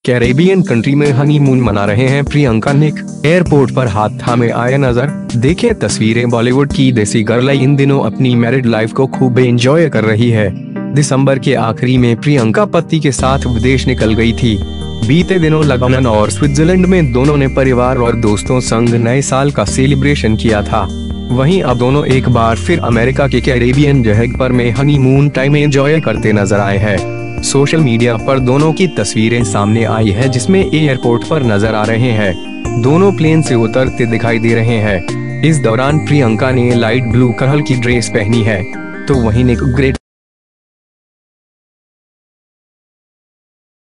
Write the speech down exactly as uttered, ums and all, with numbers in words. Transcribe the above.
Caribbean country में honeymoon मना रहे हैं प्रियंका निक, एयरपोर्ट पर हाथ थामे आए नजर। देखें तस्वीरें। बॉलीवुड की देसी गर्ल इन दिनों अपनी मैरिड लाइफ को खूब एंजॉय कर रही है। दिसंबर के आखिरी में प्रियंका पति के साथ विदेश निकल गई थी। बीते दिनों लेबनान और स्विट्जरलैंड में दोनों ने परिवार और दोस्तों संग नए साल का सेलिब्रेशन किया था। वहीं अब दोनों एक बार फिर अमेरिका के कैरेबियन जहाज पर में हनीमून टाइम एंजॉय करते नजर आए हैं। सोशल मीडिया पर दोनों की तस्वीरें सामने आई है, जिसमें एयरपोर्ट पर नजर आ रहे हैं। दोनों प्लेन से उतरते दिखाई दे रहे हैं। इस दौरान प्रियंका ने लाइट ब्लू कलर की ड्रेस पहनी है, तो वहीं निक ग्रे